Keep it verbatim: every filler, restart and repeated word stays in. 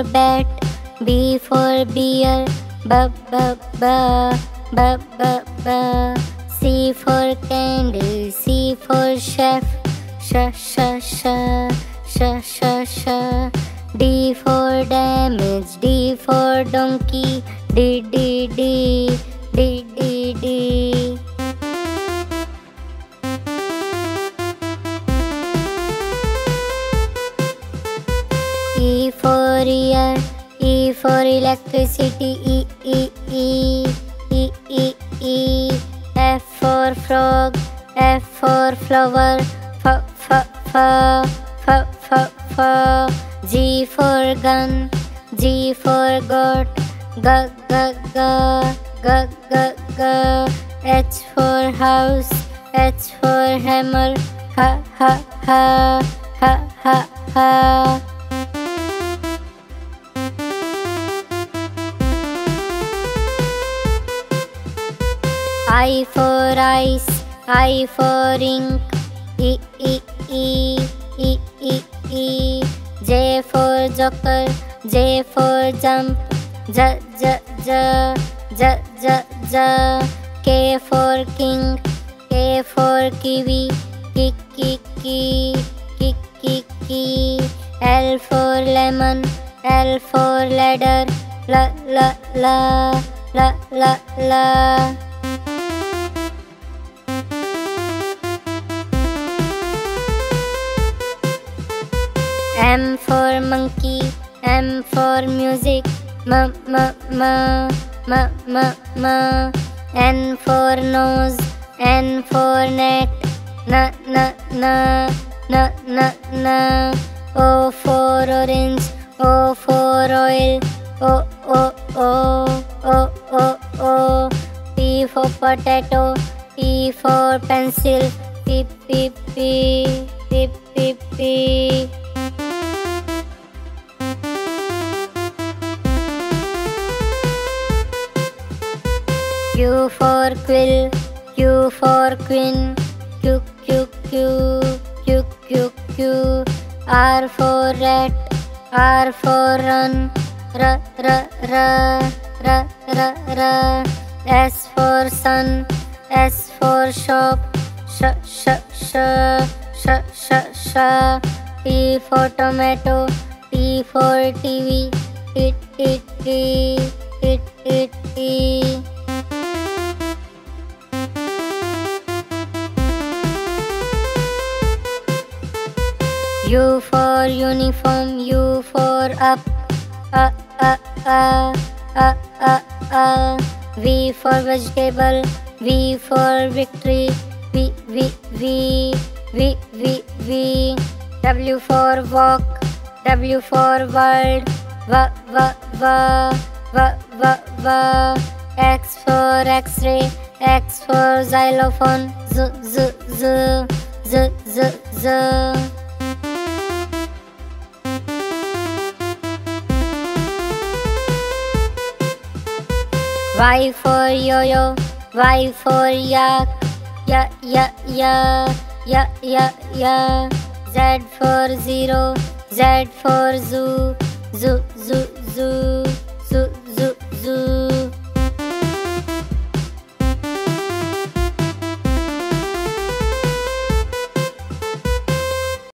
bat, B for bear, B B B B B B. C for candle, C for chef, Sh Sh Sh Sh Sh Sh. D for damage, D for donkey, D D D D D D. E for ear, E for electricity, E E E E E E. F for frog, F for flower, F F F F F F. G for gun, G for goat, G G G G G G. H for house, H for hammer, H H H H H H. I for ice, I for ink, E E E E E E. J for joker, J for jump, J J J J J J. K for king, K for kiwi, Ki Ki Ki Ki Ki Ki. L for lemon, L for ladder, La La La La La La. M for monkey, M for music, M M M M M M. N for nose, N for net, N N N N N N. O for orange, O for oil, O O O O O O. P for potato, P for pencil, P P P P P P. Q for quill, Q for queen, Q Q Q Q Q Q. R for rat, R for run, R R R R R R. S for sun, S for shop, Sh Sh Sh Sh Sh Sh. T for tomato, T for T V, T T T T T T. U for uniform, U for up, uh, uh, uh, uh, uh, uh. V for vegetable, V for victory, V, V, V, V, V, V. W for walk, W for world, V, V, V, V, V, V. X for X-ray, X for xylophone, Z, Z, Z, Z, Z, Z. Y for yo-yo, Y for yak, ya, ya, ya, ya, ya, ya. Z for zero, Z for zoo, zoo,